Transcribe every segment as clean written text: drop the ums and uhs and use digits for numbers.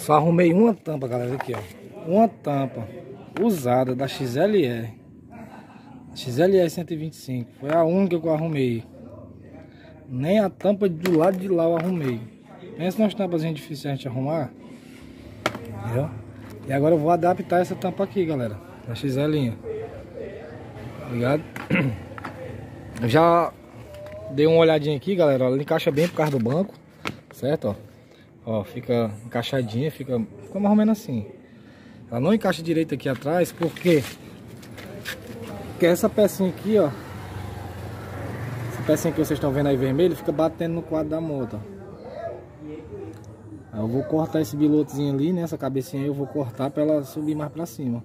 Só arrumei uma tampa, galera, aqui, ó. Uma tampa usada da XLR. XLR 125. Foi a única que eu arrumei. Nem a tampa do lado de lá eu arrumei. Pensa nas tampas difíceis de arrumar. Entendeu? E agora eu vou adaptar essa tampa aqui, galera. Da XL. Ligado? Eu já dei uma olhadinha aqui, galera. Ela encaixa bem por causa do banco. Certo? Ó, fica encaixadinha, fica mais ou menos assim. Ela não encaixa direito aqui atrás, porque essa pecinha aqui, ó, essa pecinha que vocês estão vendo aí vermelho, fica batendo no quadro da moto. Aí eu vou cortar esse bilotezinho ali, né? Essa cabecinha aí eu vou cortar para ela subir mais para cima.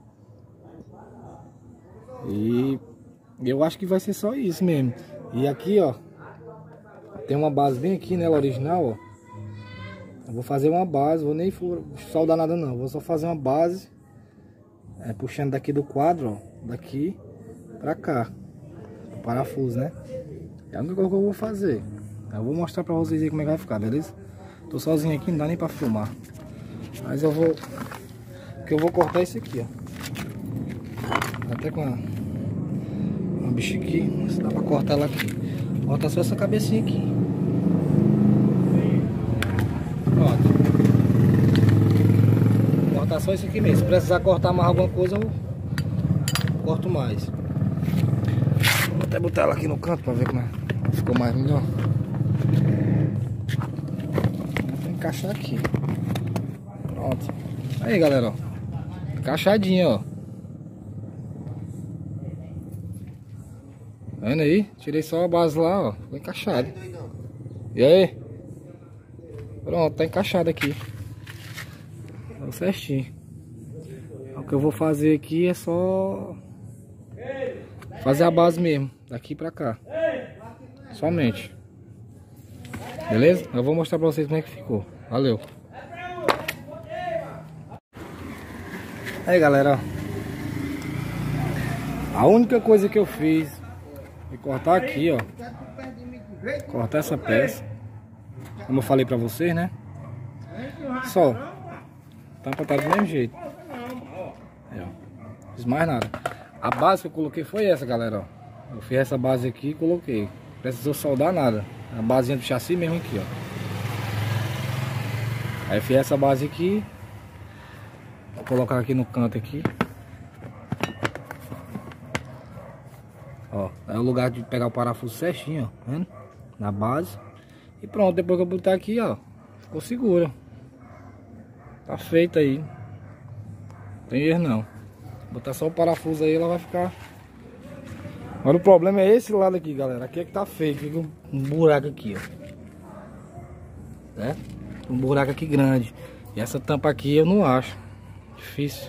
E eu acho que vai ser só isso mesmo. E aqui, ó, tem uma base bem aqui, nela original, ó. Eu vou fazer uma base, vou nem soldar nada não, vou só fazer uma base, puxando daqui do quadro, ó, daqui pra cá, o parafuso, né? É a única coisa que eu vou fazer. Eu vou mostrar pra vocês aí como é que vai ficar, beleza? Tô sozinho aqui, não dá nem pra filmar. Mas eu vou, que eu vou cortar isso aqui, ó. Até com uma bicha aqui, se dá pra cortar ela aqui. Corta só essa cabecinha aqui. Pronto. Vou cortar só isso aqui mesmo. Se precisar cortar mais alguma coisa, eu corto mais. Vou até botar ela aqui no canto pra ver como é. Ficou mais melhor. Vou encaixar aqui. Pronto. Aí, galera, ó. Encaixadinha, ó. Tá vendo aí? Tirei só a base lá, ó. Ficou encaixado. E aí? Pronto, tá encaixado aqui. Tá certinho. O que eu vou fazer aqui é só fazer a base mesmo, daqui pra cá. Somente. Beleza? Eu vou mostrar pra vocês como é que ficou. Valeu. Aí, galera, ó. A única coisa que eu fiz foi cortar aqui, ó. Cortar essa peça. Como eu falei pra vocês, né? Só. A tampa tá do mesmo jeito. Aí, ó. Fiz mais nada. A base que eu coloquei foi essa, galera, ó. Eu fiz essa base aqui e coloquei. Precisou soldar nada. A basinha do chassi mesmo aqui, ó. Aí eu fiz essa base aqui. Vou colocar aqui no canto aqui. Ó. É o lugar de pegar o parafuso certinho, ó. Vendo? Na base. E pronto, depois que eu botar aqui, ó, ficou segura. Tá feito aí. Não tem erro não. Botar só o parafuso aí, ela vai ficar. Agora o problema é esse lado aqui, galera. Aqui é que tá feio, fica um buraco aqui, ó. Né? Um buraco aqui grande. E essa tampa aqui eu não acho. Difícil.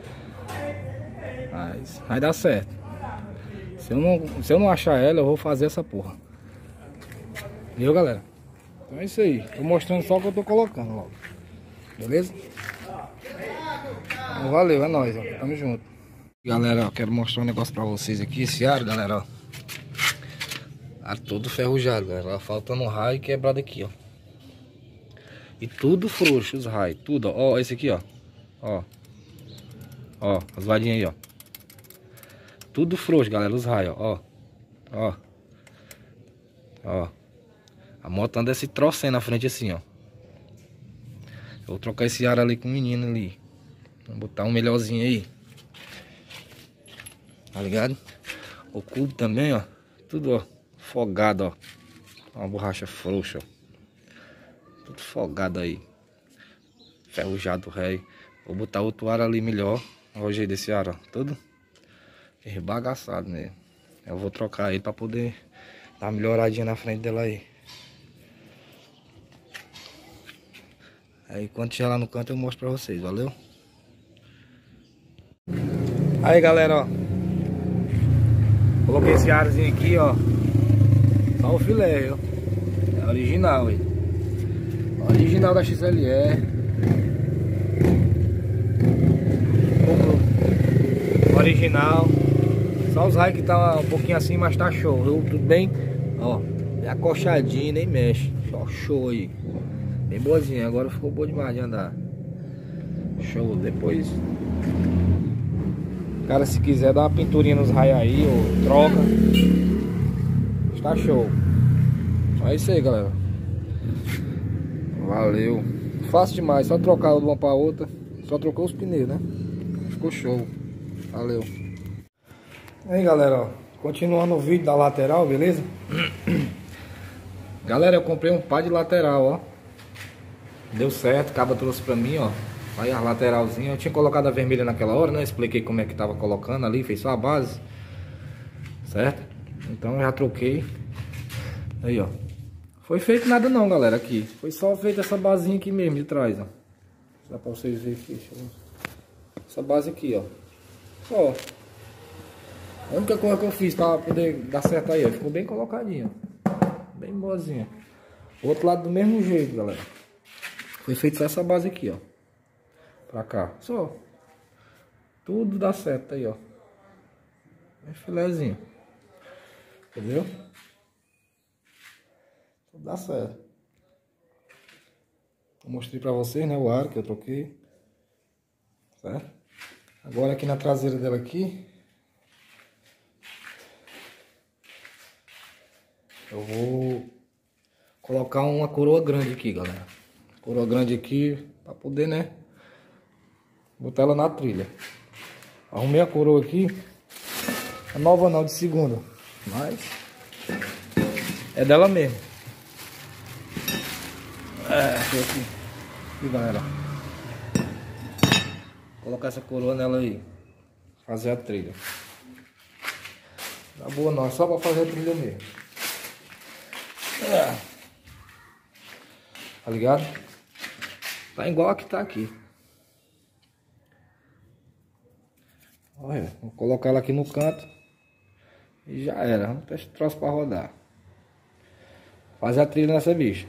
Mas vai dar certo. Se eu não achar ela, eu vou fazer essa porra. Viu, galera? Então é isso aí. Tô mostrando só o que eu tô colocando logo. Beleza? Então, valeu, é nóis, ó. Tamo junto. Galera, ó, quero mostrar um negócio pra vocês aqui. Esse aro, galera, ó. Aro todo ferrujado, galera. Faltando um raio quebrado aqui, ó. E tudo frouxo, os raios. Tudo, ó. Ó, esse aqui, ó. Ó. Ó, as varinhas aí, ó. Tudo frouxo, galera, os raios, ó. Ó. Ó. A moto anda esse troço aí na frente assim, ó. Eu vou trocar esse aro ali com o menino ali. Vou botar um melhorzinho aí. Tá ligado? O cubo também, ó. Tudo, ó. Folgado, ó. Uma borracha frouxa, ó. Tudo folgado aí. Ferrujado, rei. Vou botar outro aro ali melhor. Olha o jeito desse aro, ó. Tudo rebagaçado mesmo. Eu vou trocar ele pra poder dar uma melhoradinha na frente dela aí. Aí quando chegar lá no canto eu mostro pra vocês, valeu? Aí, galera, ó. Coloquei esse arozinho aqui, ó. Só o filé, viu? É original, aí. Original da XLR. Original. Só os raios que tá um pouquinho assim, mas tá show, viu? Tudo bem? Ó, é acochadinho, nem mexe. Só show aí. Bem boazinha, agora ficou boa demais de andar. Show. Depois, cara, se quiser dar uma pinturinha nos raios aí ou troca, está show. É isso aí, galera. Valeu. Fácil demais, só trocar de uma para outra. Só trocou os pneus, né? Ficou show. Valeu. Aí, galera, ó, continuando o vídeo da lateral, beleza? Galera, eu comprei um par de lateral, ó. Deu certo, o cabo trouxe pra mim, ó. Aí a lateralzinha, eu tinha colocado a vermelha naquela hora, né? Expliquei como é que tava colocando ali, fez só a base. Certo? Então eu já troquei. Aí, ó. Foi feito nada não, galera, aqui. Foi só feita essa basinha aqui mesmo, de trás, ó. Dá pra vocês verem aqui. Essa base aqui, ó. Só. A única coisa que eu fiz pra poder dar certo aí, ó. Ficou bem colocadinho. Bem boazinha. O outro lado do mesmo jeito, galera. Foi feito só essa base aqui, ó. Pra cá. Só. Tudo dá certo aí, ó. É filézinho. Entendeu? Tudo dá certo. Eu mostrei pra vocês, né? O aro que eu troquei. Certo? Agora aqui na traseira dela aqui. Eu vou colocar uma coroa grande aqui, galera. Coroa grande aqui, pra poder, né, botar ela na trilha. Arrumei a coroa aqui. É nova não, de segunda. Mas é dela mesmo. Deixa eu aqui, galera. Vou colocar essa coroa nela aí. Fazer a trilha. Não é boa não, é só pra fazer a trilha mesmo. Tá ligado? Tá igual a que tá aqui. Olha, vou colocar ela aqui no canto. E já era. Vamos ter esse troço pra rodar. Fazer a trilha nessa bicha.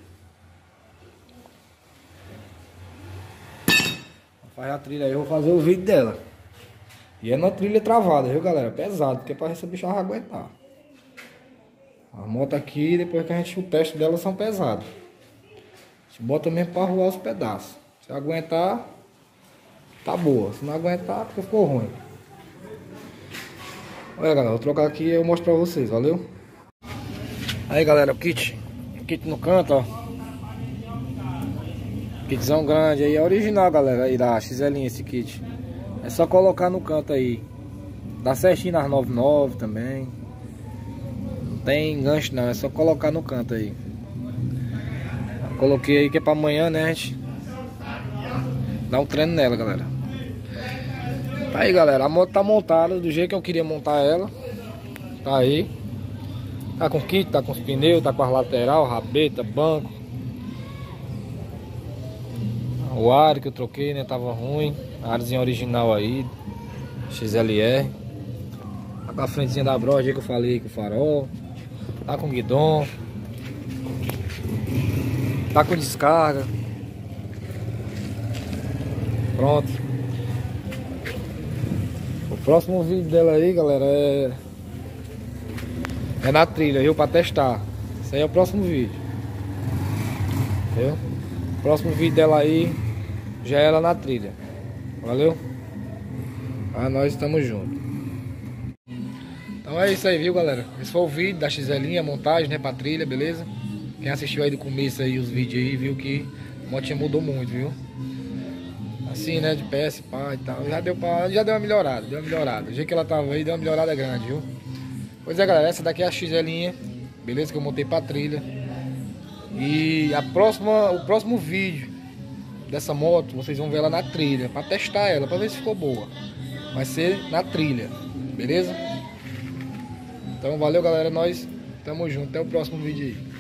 Faz a trilha aí, eu vou fazer o vídeo dela. E é na trilha travada, viu, galera? Pesado, porque para essa bicha aguentar. A moto aqui, depois que a gente, o teste dela são pesados. A gente bota mesmo para rolar os pedaços. Se aguentar, tá boa. Se não aguentar, porque ficou ruim. Olha, galera, vou trocar aqui e eu mostro pra vocês, valeu? Aí, galera, o kit. O kit no canto, ó. Kitzão grande aí, é original, galera, aí da XL, esse kit. É só colocar no canto aí. Dá certinho nas 99 também. Não tem gancho não, é só colocar no canto aí. Coloquei aí que é pra amanhã, né, gente? Dá um treino nela, galera. Tá aí, galera, a moto tá montada do jeito que eu queria montar ela. Tá aí. Tá com kit, tá com os pneus, tá com as lateral, rabeta, banco. O aro que eu troquei, né, tava ruim. A arozinha original aí, XLR. Tá com a frentezinha da Broad aí que eu falei, com o farol. Tá com guidon. Tá com descarga. Pronto. O próximo vídeo dela aí, galera, é na trilha, viu, pra testar. Esse aí é o próximo vídeo. Entendeu? O próximo vídeo dela aí já é ela na trilha. Valeu? Nós estamos juntos. Então é isso aí, viu, galera? Esse foi o vídeo da XL, a montagem, né, pra trilha, beleza? Quem assistiu aí do começo aí os vídeos aí, viu que a motinha mudou muito, viu? Assim, né, de PS, pá e tal. Já deu uma melhorada, Do jeito que ela tava aí, deu uma melhorada grande, viu? Pois é, galera, essa daqui é a XL, beleza? Que eu montei pra trilha. E o próximo vídeo dessa moto, vocês vão ver ela na trilha, pra testar ela, pra ver se ficou boa. Vai ser na trilha, beleza? Então valeu, galera, nós tamo junto, até o próximo vídeo aí.